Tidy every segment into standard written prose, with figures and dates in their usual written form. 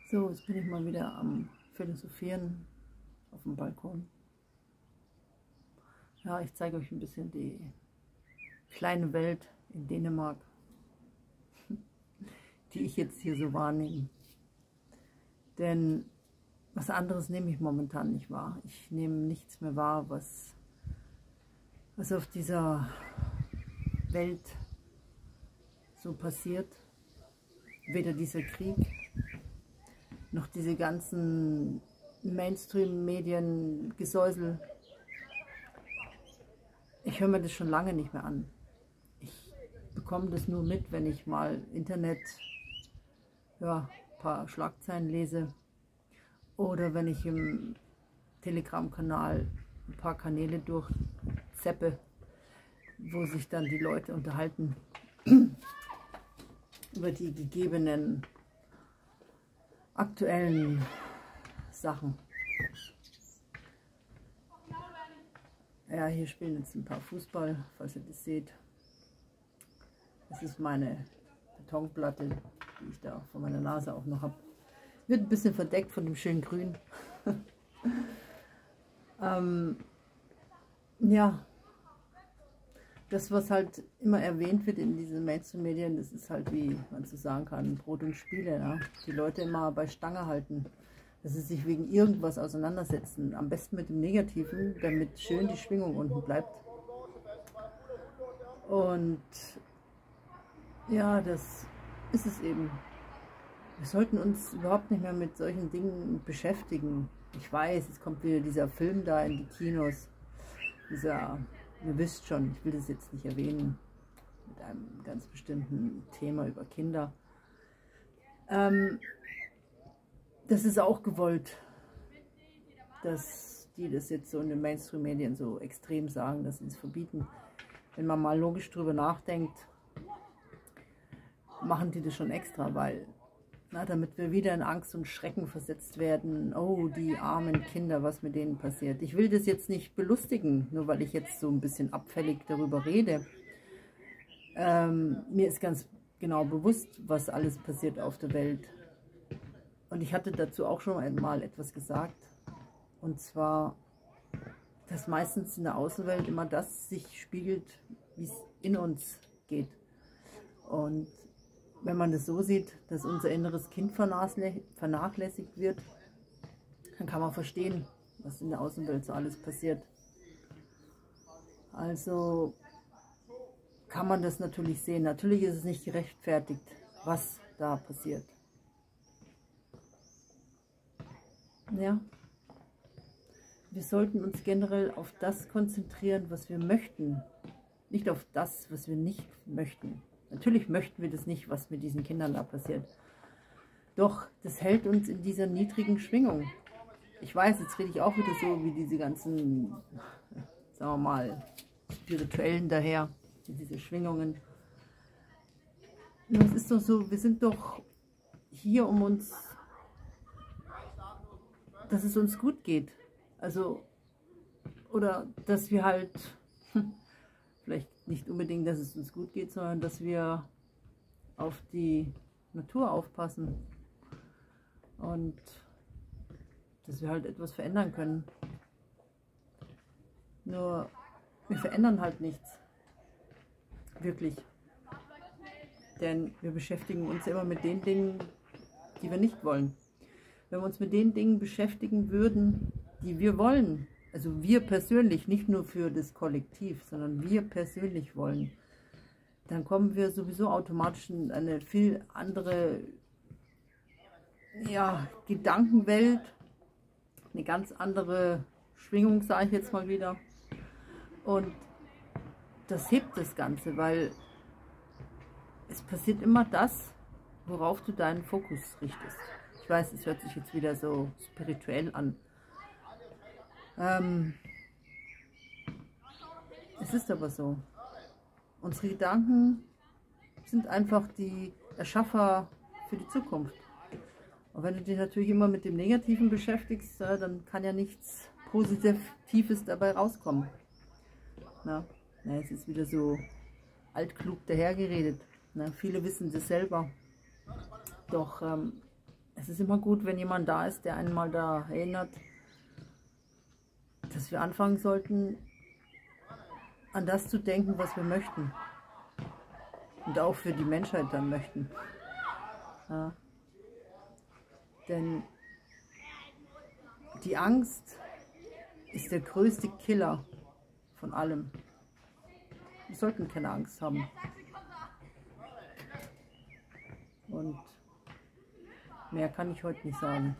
So, jetzt bin ich mal wieder am Philosophieren auf dem Balkon. Ja, ich zeige euch ein bisschen die kleine Welt in Dänemark, die ich jetzt hier so wahrnehme. Denn was anderes nehme ich momentan nicht wahr. Ich nehme nichts mehr wahr, was auf dieser Welt so passiert. Weder dieser Krieg, noch diese ganzen Mainstream-Medien, Gesäusel. Ich höre mir das schon lange nicht mehr an. Ich bekomme das nur mit, wenn ich mal Internet, ja, ein paar Schlagzeilen lese oder wenn ich im Telegram-Kanal ein paar Kanäle durchzeppe, wo sich dann die Leute unterhalten über die gegebenen aktuellen Sachen. Ja, hier spielen jetzt ein paar Fußball, falls ihr das seht. Das ist meine Betonplatte, die ich da vor meiner Nase auch noch habe. Wird ein bisschen verdeckt von dem schönen Grün. Ja, das, was halt immer erwähnt wird in diesen Mainstream-Medien, das ist halt, wie man so sagen kann, Brot und Spiele. Ja? Die Leute immer bei Stange halten, dass sie sich wegen irgendwas auseinandersetzen. Am besten mit dem Negativen, damit schön die Schwingung unten bleibt. Und ja, das ist es eben. Wir sollten uns überhaupt nicht mehr mit solchen Dingen beschäftigen. Ich weiß, es kommt wieder dieser Film da in die Kinos. Ihr wisst schon, ich will das jetzt nicht erwähnen, mit einem ganz bestimmten Thema über Kinder. Das ist auch gewollt, dass die das jetzt so in den Mainstream-Medien so extrem sagen, dass sie es verbieten. Wenn man mal logisch drüber nachdenkt, machen die das schon extra, weil, damit wir wieder in Angst und Schrecken versetzt werden. Oh, die armen Kinder, was mit denen passiert. Ich will das jetzt nicht belustigen, nur weil ich jetzt so ein bisschen abfällig darüber rede. Mir ist ganz genau bewusst, was alles passiert auf der Welt. Und ich hatte dazu auch schon einmal etwas gesagt. Und zwar, dass meistens in der Außenwelt immer das sich spiegelt, wie es in uns geht. Und wenn man das so sieht, dass unser inneres Kind vernachlässigt wird, dann kann man verstehen, was in der Außenwelt so alles passiert. Also kann man das natürlich sehen. Natürlich ist es nicht gerechtfertigt, was da passiert. Ja, wir sollten uns generell auf das konzentrieren, was wir möchten, nicht auf das, was wir nicht möchten. Natürlich möchten wir das nicht, was mit diesen Kindern da passiert. Doch, das hält uns in dieser niedrigen Schwingung. Ich weiß, jetzt rede ich auch wieder so wie diese ganzen, sagen wir mal, Spirituellen daher, diese Schwingungen. Nur es ist doch so, wir sind doch hier, um uns, dass es uns gut geht. Also, oder dass wir halt, vielleicht nicht unbedingt, dass es uns gut geht, sondern dass wir auf die Natur aufpassen und dass wir halt etwas verändern können. Nur, wir verändern halt nichts. Wirklich. Denn wir beschäftigen uns immer mit den Dingen, die wir nicht wollen. Wenn wir uns mit den Dingen beschäftigen würden, die wir wollen, also wir persönlich, nicht nur für das Kollektiv, sondern wir persönlich wollen, dann kommen wir sowieso automatisch in eine viel andere, ja, Gedankenwelt, eine ganz andere Schwingung, sage ich jetzt mal wieder. Und das hebt das Ganze, weil es passiert immer das, worauf du deinen Fokus richtest. Ich weiß, es hört sich jetzt wieder so spirituell an. Es ist aber so. Unsere Gedanken sind einfach die Erschaffer für die Zukunft. Und wenn du dich natürlich immer mit dem Negativen beschäftigst, dann kann ja nichts Positives dabei rauskommen. Es ist wieder so altklug dahergeredet. Viele wissen das selber. Doch es ist immer gut, wenn jemand da ist, der einen mal da erinnert, dass wir anfangen sollten, an das zu denken, was wir möchten. Und auch für die Menschheit dann möchten. Ja. Denn die Angst ist der größte Killer von allem. Wir sollten keine Angst haben. Und mehr kann ich heute nicht sagen.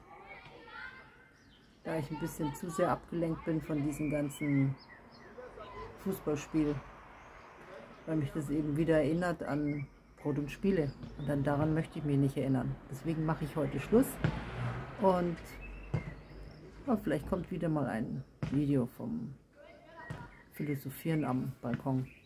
Da ich ein bisschen zu sehr abgelenkt bin von diesem ganzen Fußballspiel. Weil mich das eben wieder erinnert an Brot und Spiele. Und dann daran möchte ich mich nicht erinnern. Deswegen mache ich heute Schluss. Und ja, vielleicht kommt wieder mal ein Video vom Philosophieren am Balkon.